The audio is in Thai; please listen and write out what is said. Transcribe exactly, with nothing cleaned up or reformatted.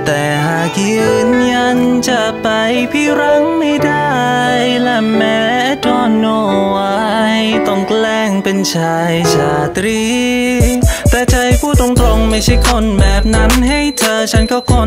แต่หากยืนยันจะไปพี่รั้งไม่ได้และแม้ดอนโนไว้ต้องแกล้งเป็นชายชาตรีแต่ใจพูดตรงๆไม่ใช่คนแบบนั้นให้เธอฉันก็คน